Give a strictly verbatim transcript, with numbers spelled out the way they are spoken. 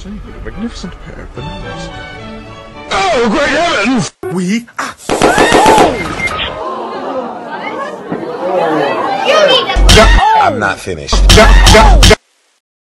So you've got a magnificent pair of bananas. Oh, great heavens! We are... You need a... I'm not finished.